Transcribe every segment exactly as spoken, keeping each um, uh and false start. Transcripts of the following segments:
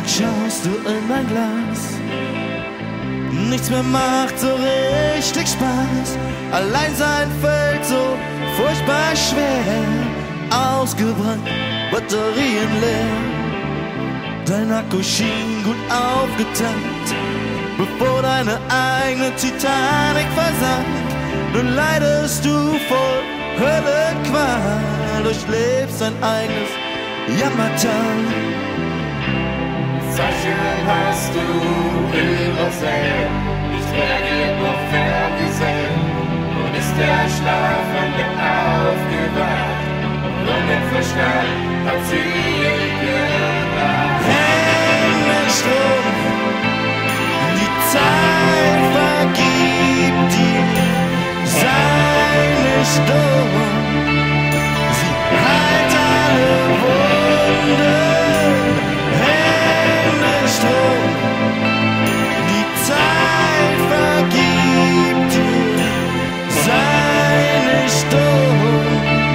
Verstohlen schaust du in mein Glas. Nichts mehr macht so richtig Spaß. Alleinsein fällt so furchtbar schwer. Ausgebrannt, Batterien leer. Dein Akku schien gut aufgetankt, bevor deine eigene Titanic versank. Nun leidest du voll Höllenqual, durchlebst dein eigenes Jammertal. Zeichen hast du übersehen, nicht mehr genug ferngesehen. Nun ist der Schlafende aufgewacht und den Verstand hat sie gebracht. Strom, die Zeit vergibt dir, sei nicht dumm, sie heilt alle Wunden. Hände Strom, die Zeit vergibt dir, sei nicht dumm.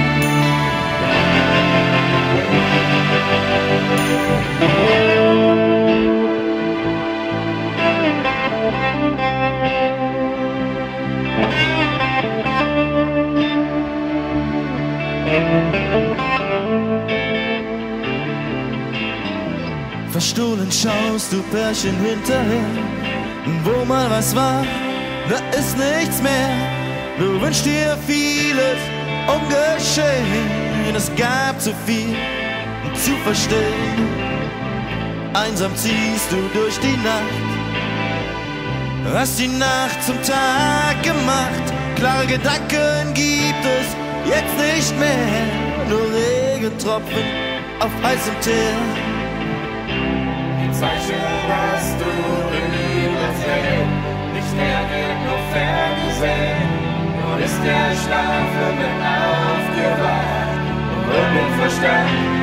Verstohlen schaust du Pärchen hinterher. Wo mal was war, da ist nichts mehr. Du wünschst dir vieles ungeschehen. Es gab zu viel zu verstehen. Einsam ziehst du durch die Nacht, hast die Nacht zum Tag gemacht. Klare Gedanken gibt es jetzt nicht mehr, nur Regentropfen auf heißem Teer. Die Zeichen hast du übersehen, nicht mehr genug ferngesehen. Nun ist der Schlafende aufgewacht und den Verstand